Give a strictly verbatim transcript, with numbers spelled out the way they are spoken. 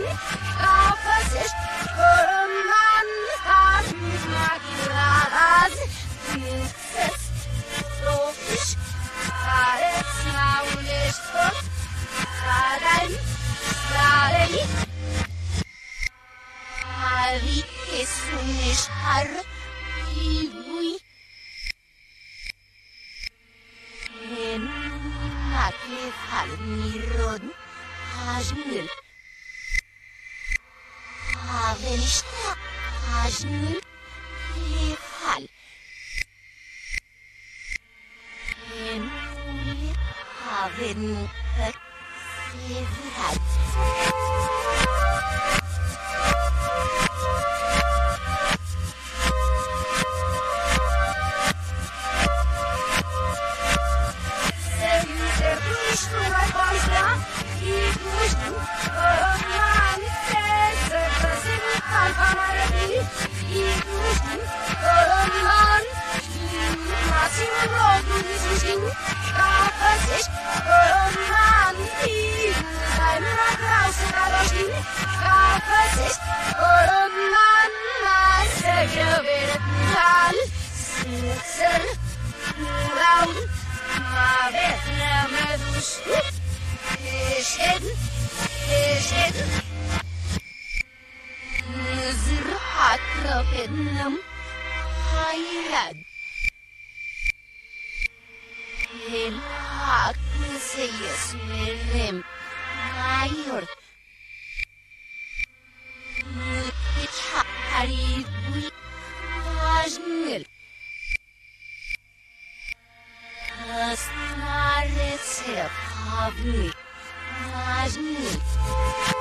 Kapasist, man hat magiradas, Pilzes, Lofisch, Karets, Naulisch, Karein, Karei, Hari, Kesunisch, Har, Iwi, En, Nakle, Halmirod, Hajmil, Havenista, Hajmil, Lefal, En, Haven, Sevrad. Snarare se pavni, najni.